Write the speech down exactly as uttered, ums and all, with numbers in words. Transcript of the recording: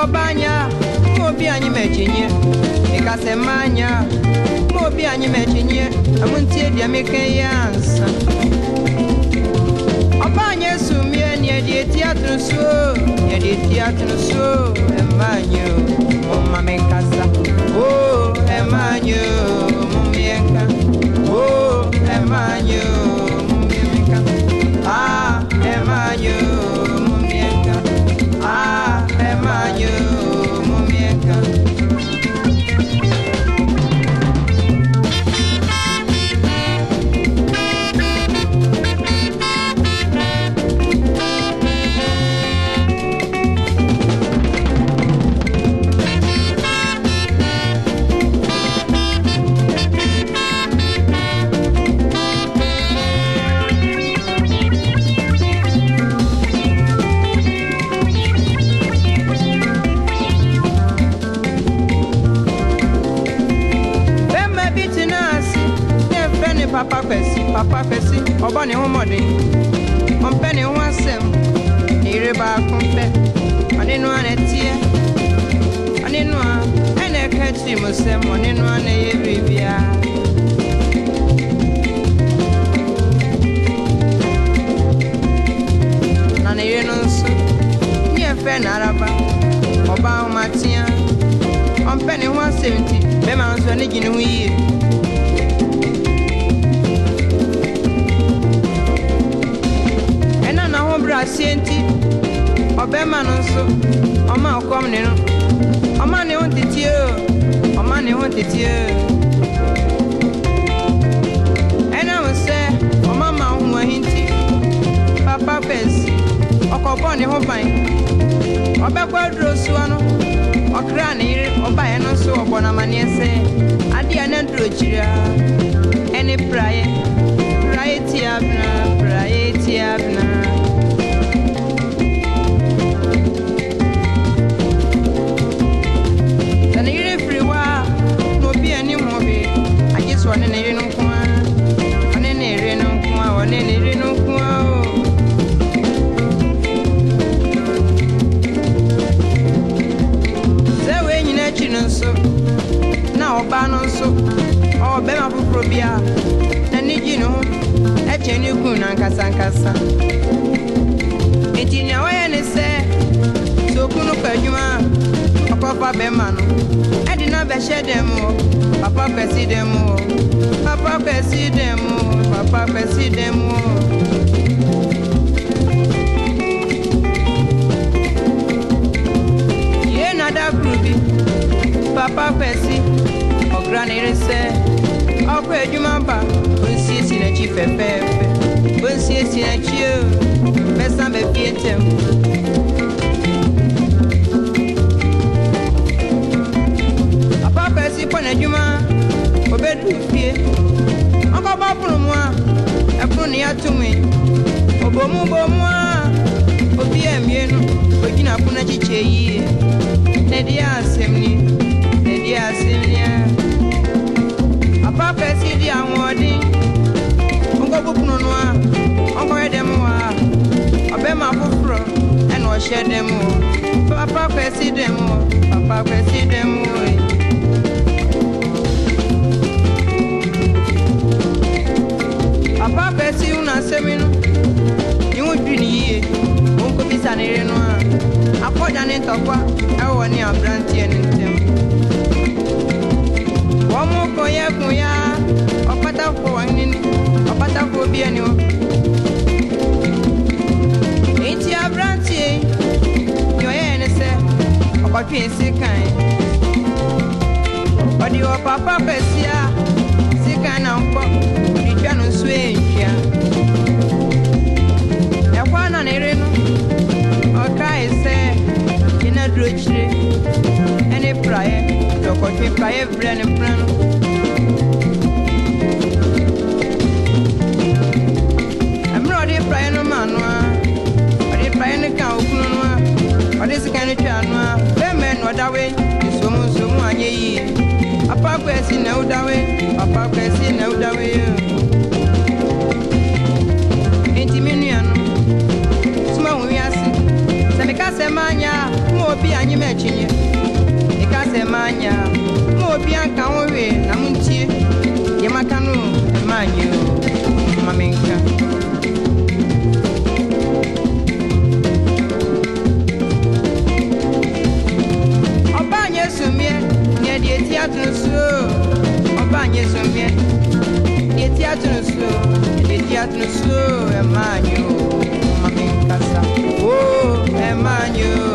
obanya mobi anyi mechinye ikasemanya mobi anyi mechinye amuntie dia meke yansa obanya sumie ni edi teatro so edi teatro so emanyo mama mekasa oh emanyo mumienka oh emanyo mumienka ah emanyo mumienka ah emanyo mumienka Papa Akwasi, Papa Akwasi, Obani Homodi, on penny one sem, near back on pet. I didn't want a tear. I didn't want, and I catch him with some one in one a revia. Nana, you know, so near Fen Araba, Obama Martia, on penny one seventy, Bema was only in a year. Sienti obema no so oma okom ne no oma ne ontiti o oma ne ontiti o ena wo se oma ma hu ahinti Papa Akwasi okobo ne ho ban obekwa duro so no okra ne ire oba ye no so obona mane se ade ana duro chira ene praye praye ti abna praye ti abna one in a reno kuma, one in a reno kuma, one in a reno kuma. So when you let you know so now, Bano so or Bema for Probia, and you know, a genuine kun and Casancasa. It in your way and say, so Kuno Pajuma, a Papa Bemano, I did not share them more. Papa Akwasi demo, Papa Akwasi demo, Papa Akwasi demo. Ye nada grubi, Papa Akwasi, o granny say, o kwe jumamba, unsi si na chi fefe, unsi si na chi, besa be pietem. Papa Akwasi pone juma. Obedu fie Anko ba funu mo a efunu ne atumi obomu bomu a obi amienu ogina funu chiche yi ne dia asemni ne dia asemni Papa Akwasi di anwodi Anko bu funu no a Anko yedem wa obema fufuro ene o hye dem Papa Akwasi dem Papa Akwasi dem Papa Akwasi una semino you would be ye unko bisa ne re no a akoja ne tokwa e wo ni abrantie ne ntem wo mo ko ye kun ya opata fo wanini opata fo bi ani o enti abrantie yo ye ne se opatwe sikan odi o Papa Akwasi a sikan na nko no swe ntia e kwa na ne re no o kai se ina drochire ene praye to ko twi praye bre ne prano amro de praye no manu a o de praye ne ka okunu no a o de sika ne twa no a be me no dawe so mu so mu anye yi Papa Akwasi na udawe Papa Akwasi na udawe Enti minu ya no Suma hu yasi Semika semanya Mo obi anyi mechinye ika se manya mo obi anka onwe na muntie ye makanu manyo mamenka obanye sumie ne die theatre so obanye sumie die theatre so die theatre so e manyo mamenka sa oh e manyo